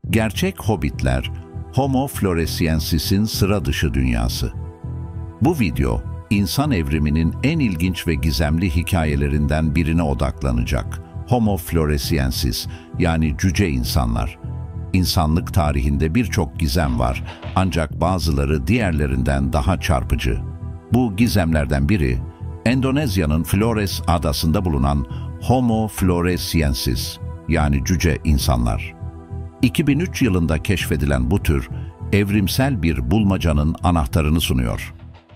Gerçek hobbitler, Homo floresiensis'in sıra dışı dünyası. Bu video, insan evriminin en ilginç ve gizemli hikayelerinden birine odaklanacak. Homo floresiensis, yani cüce insanlar. İnsanlık tarihinde birçok gizem var, ancak bazıları diğerlerinden daha çarpıcı. Bu gizemlerden biri, Endonezya'nın Flores adasında bulunan Homo floresiensis, yani cüce insanlar. 2003 yılında keşfedilen bu tür, evrimsel bir bulmacanın anahtarını sunuyor.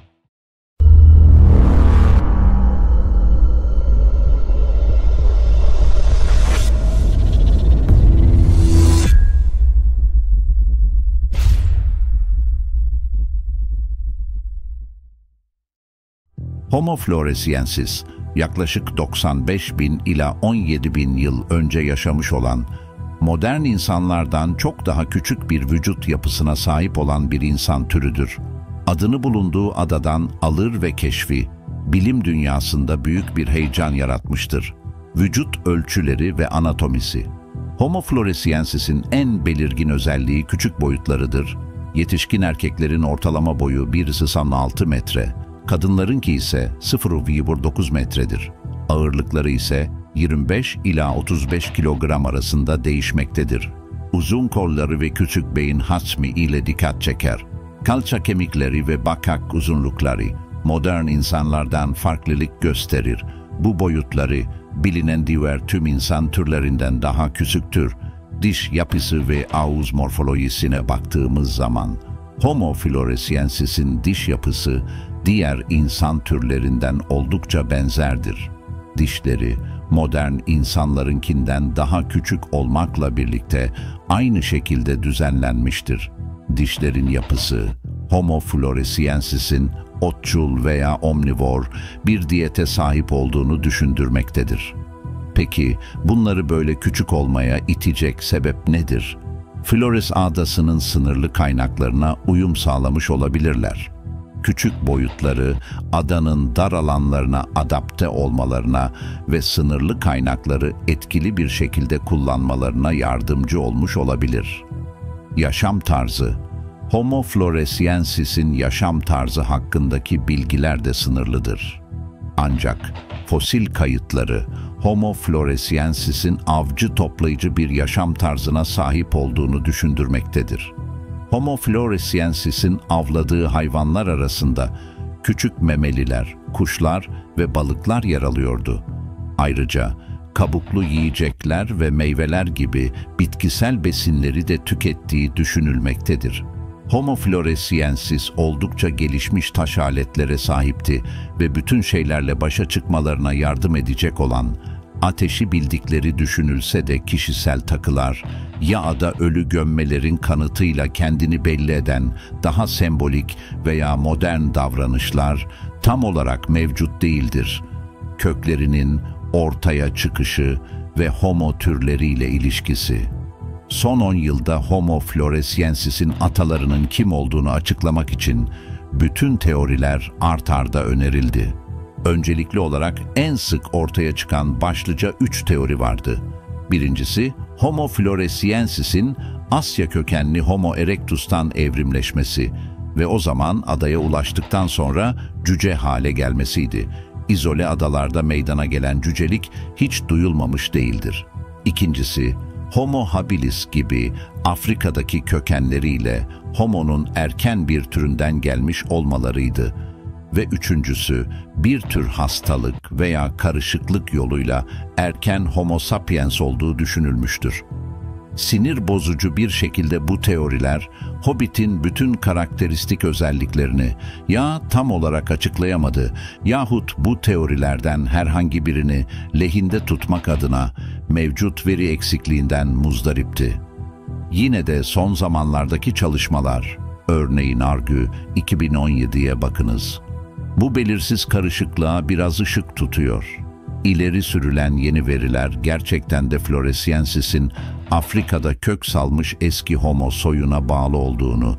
Homo floresiensis, yaklaşık 95 bin ila 17 bin yıl önce yaşamış olan, modern insanlardan çok daha küçük bir vücut yapısına sahip olan bir insan türüdür. Adını bulunduğu adadan alır ve keşfi, bilim dünyasında büyük bir heyecan yaratmıştır. Vücut ölçüleri ve anatomisi. Homo floresiensis'in en belirgin özelliği küçük boyutlarıdır. Yetişkin erkeklerin ortalama boyu 1,6 metre, kadınlarınki ise 0,9 metredir. Ağırlıkları ise 25 ila 35 kilogram arasında değişmektedir. Uzun kolları ve küçük beyin hacmi ile dikkat çeker. Kalça kemikleri ve bakak uzunlukları modern insanlardan farklılık gösterir. Bu boyutları bilinen diğer tüm insan türlerinden daha küçüktür. Diş yapısı ve ağız morfolojisine baktığımız zaman, Homo floresiensis'in diş yapısı diğer insan türlerinden oldukça benzerdir. Dişleri, modern insanlarınkinden daha küçük olmakla birlikte aynı şekilde düzenlenmiştir. Dişlerin yapısı, Homo floresiensis'in otçul veya omnivor bir diyete sahip olduğunu düşündürmektedir. Peki, bunları böyle küçük olmaya itecek sebep nedir? Flores adasının sınırlı kaynaklarına uyum sağlamış olabilirler. Küçük boyutları, adanın dar alanlarına adapte olmalarına ve sınırlı kaynakları etkili bir şekilde kullanmalarına yardımcı olmuş olabilir. Yaşam tarzı. Homo floresiensis'in yaşam tarzı hakkındaki bilgiler de sınırlıdır. Ancak fosil kayıtları, Homo floresiensis'in avcı toplayıcı bir yaşam tarzına sahip olduğunu düşündürmektedir. Homo floresiensis'in avladığı hayvanlar arasında küçük memeliler, kuşlar ve balıklar yer alıyordu. Ayrıca kabuklu yiyecekler ve meyveler gibi bitkisel besinleri de tükettiği düşünülmektedir. Homo floresiensis oldukça gelişmiş taş aletlere sahipti ve bütün şeylerle başa çıkmalarına yardım edecek olan, ateşi bildikleri düşünülse de kişisel takılar, ya da ölü gömmelerin kanıtıyla kendini belli eden daha sembolik veya modern davranışlar tam olarak mevcut değildir. Köklerinin ortaya çıkışı ve Homo türleriyle ilişkisi. Son 10 yılda Homo floresiensis'in atalarının kim olduğunu açıklamak için bütün teoriler art arda önerildi. Öncelikli olarak en sık ortaya çıkan başlıca 3 teori vardı. Birincisi, Homo floresiensis'in Asya kökenli Homo erectus'tan evrimleşmesi ve o zaman adaya ulaştıktan sonra cüce hale gelmesiydi. İzole adalarda meydana gelen cücelik hiç duyulmamış değildir. İkincisi, Homo habilis gibi Afrika'daki kökenleriyle Homo'nun erken bir türünden gelmiş olmalarıydı. Ve üçüncüsü, bir tür hastalık veya karışıklık yoluyla erken Homo sapiens olduğu düşünülmüştür. Sinir bozucu bir şekilde bu teoriler, Hobbit'in bütün karakteristik özelliklerini ya tam olarak açıklayamadı yahut bu teorilerden herhangi birini lehinde tutmak adına mevcut veri eksikliğinden muzdaripti. Yine de son zamanlardaki çalışmalar, örneğin Argü 2017'ye bakınız. Bu belirsiz karışıklığa biraz ışık tutuyor. İleri sürülen yeni veriler gerçekten de floresiensis'in Afrika'da kök salmış eski Homo soyuna bağlı olduğunu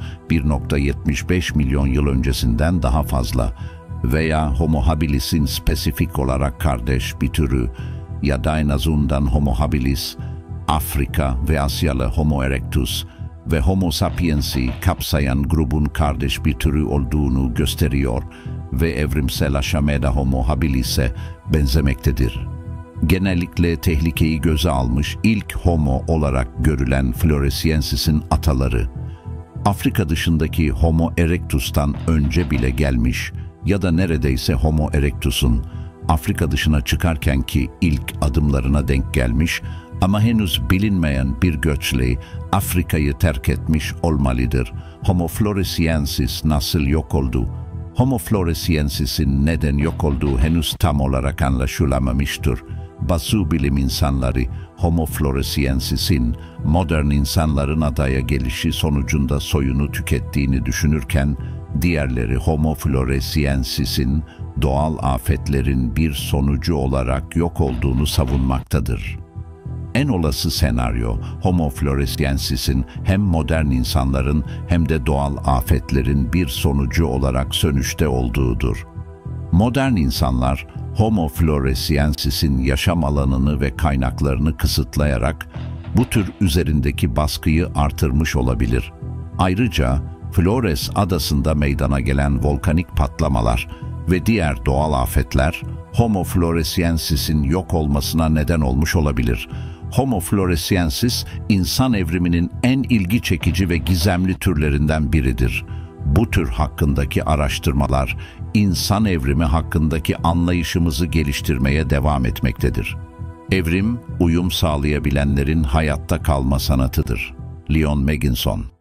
1,75 milyon yıl öncesinden daha fazla veya Homo habilis'in spesifik olarak kardeş bir türü ya Dinosaur'dan Homo habilis Afrika ve Asyalı Homo erectus ve Homo sapiens'i kapsayan grubun kardeş bir türü olduğunu gösteriyor ve evrimsel aşamada Homo habilis'e benzemektedir. Genellikle tehlikeyi göze almış ilk Homo olarak görülen Floresiensis'in ataları, Afrika dışındaki Homo erectus'tan önce bile gelmiş ya da neredeyse Homo erectus'un Afrika dışına çıkarkenki ilk adımlarına denk gelmiş ama henüz bilinmeyen bir göçle Afrika'yı terk etmiş olmalıdır. Homo floresiensis nasıl yok oldu? Homo floresiensis'in neden yok olduğu henüz tam olarak anlaşılamamıştır. Bazı bilim insanları Homo floresiensis'in modern insanların adaya gelişi sonucunda soyunu tükettiğini düşünürken, diğerleri Homo floresiensis'in doğal afetlerin bir sonucu olarak yok olduğunu savunmaktadır. En olası senaryo, Homo floresiensis'in hem modern insanların hem de doğal afetlerin bir sonucu olarak sönüşte olduğudur. Modern insanlar, Homo floresiensis'in yaşam alanını ve kaynaklarını kısıtlayarak bu tür üzerindeki baskıyı artırmış olabilir. Ayrıca, Flores adasında meydana gelen volkanik patlamalar ve diğer doğal afetler, Homo floresiensis'in yok olmasına neden olmuş olabilir. Homo floresiensis, insan evriminin en ilgi çekici ve gizemli türlerinden biridir. Bu tür hakkındaki araştırmalar, insan evrimi hakkındaki anlayışımızı geliştirmeye devam etmektedir. Evrim, uyum sağlayabilenlerin hayatta kalma sanatıdır. Leon Megginson.